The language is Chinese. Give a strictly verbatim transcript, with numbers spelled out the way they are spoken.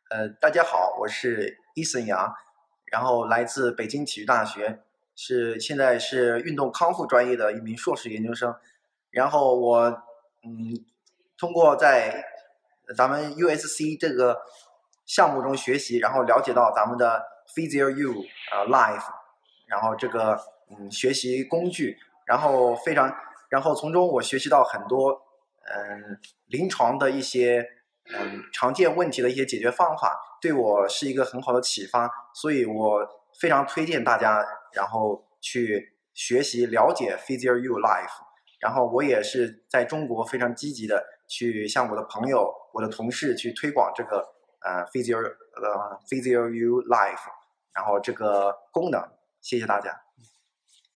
呃，大家好，我是伊森杨，然后来自北京体育大学，是现在是运动康复专业的一名硕士研究生。然后我嗯，通过在咱们 U S C 这个项目中学习，然后了解到咱们的 PhysioU 呃 Live，然后这个嗯学习工具，然后非常，然后从中我学习到很多嗯临床的一些。嗯，常见问题的一些解决方法，对我是一个很好的启发，所以我非常推荐大家，然后去学习了解 PhysioU Life， 然后我也是在中国非常积极的去向我的朋友、我的同事去推广这个呃 Physio 呃 PhysioU Life， 然后这个功能，谢谢大家。